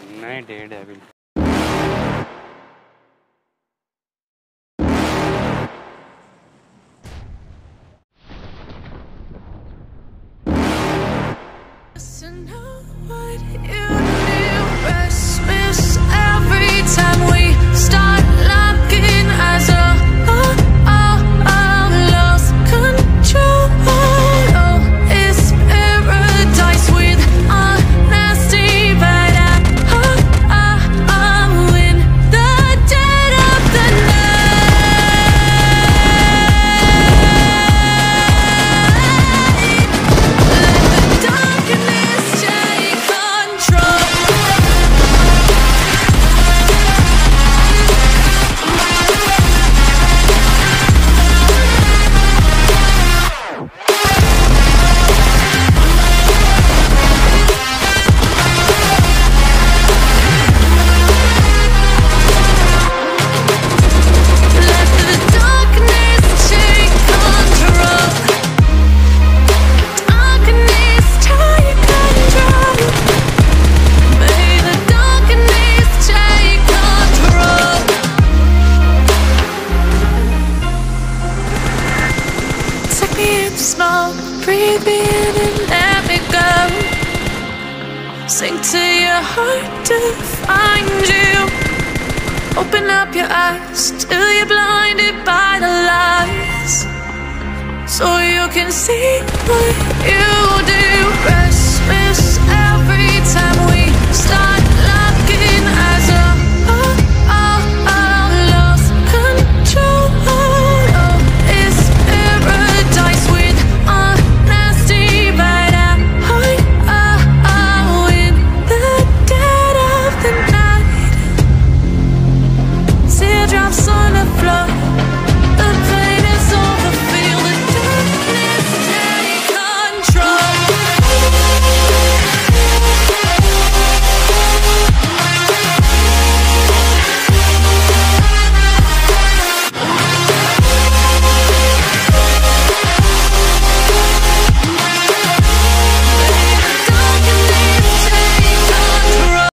Night Daredevil. To know what you do, restless every time we start locking eyes. Lost control. Oh, it's paradise with honesty, but I'm in the dead of the night. Let the darkness take control. Let the darkness take control. Darkness take control. May the darkness take control. Take me in small, breathe me in and let me go. Sink to your heart to find you. Open up your eyes till you're blinded by the lies, so you can see what you do. Rest